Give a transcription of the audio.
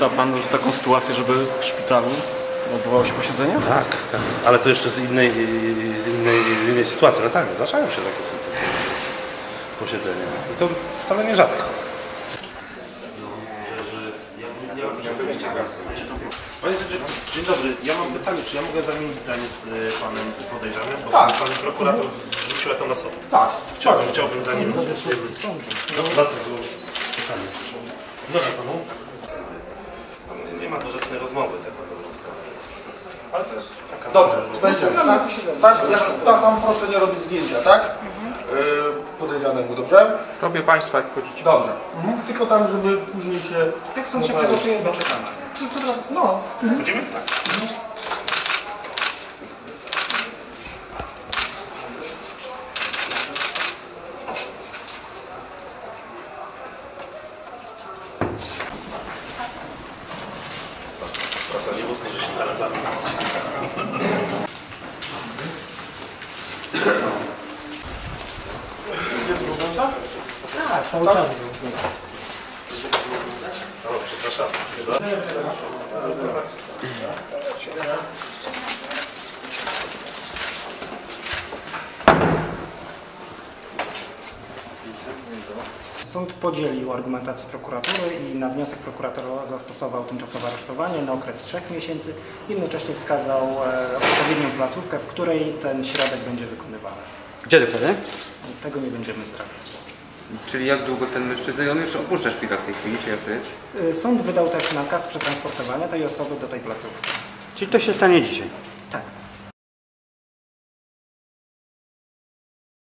pamięta pan już taką sytuację, żeby w szpitalu odbywało się posiedzenie? Tak, tak. Ale to jeszcze z innej sytuacji. No tak, zdarzają się takie sytuacje. Posiedzenia. I to wcale nie rzadko. Panie sędzio, dzień dobry. Ja mam pytanie, czy ja mogę zamienić zdanie z panem podejrzanym? Bo Tak. pan prokurator zwróciła to na sąd. Tak. Chciałbym zamienić. Dlatego pytanie. Dobrze panu? Nie ma do rzecznej rozmowy. Ale to jest taka... Dobrze, będziemy, tak? Tak, tam proszę nie robić zdjęcia, tak? Podejrzanemu, dobrze? Robię Państwa, jak chodzicie. Dobrze. Tylko tak, żeby później się... Jak stąd się przygotuje, to czekamy. No. Chodzimy? Tak. Prasa nie mocno, że się naradzamy. Tak, cały czas. O, przepraszam. Sąd podzielił argumentację prokuratury i na wniosek prokuratora zastosował tymczasowe aresztowanie na okres 3 miesięcy. Jednocześnie wskazał odpowiednią placówkę, w której ten środek będzie wykonywany. Gdzie dokładnie? Tego nie będziemy zdradzać. Czyli jak długo ten mężczyzna, on już opuszcza szpital w tej chwili, czy jak to jest? Sąd wydał też nakaz przetransportowania tej osoby do tej placówki. Czyli to się stanie dzisiaj?